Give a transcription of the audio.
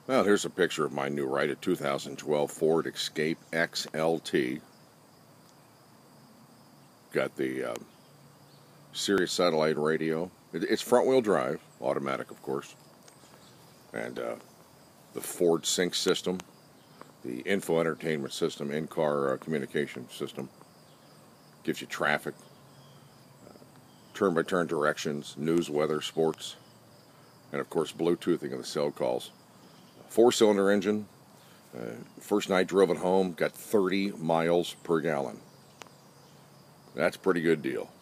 Well, here's a picture of my new ride, a 2012 Ford Escape XLT. Got the Sirius satellite radio. It's front-wheel drive, automatic, of course, and the Ford Sync system, the info entertainment system, in-car communication system. Gives you traffic, turn-by-turn directions, news, weather, sports, and of course Bluetoothing of the cell calls. Four-cylinder engine. First night drove it home, got 30 miles per gallon. That's a pretty good deal.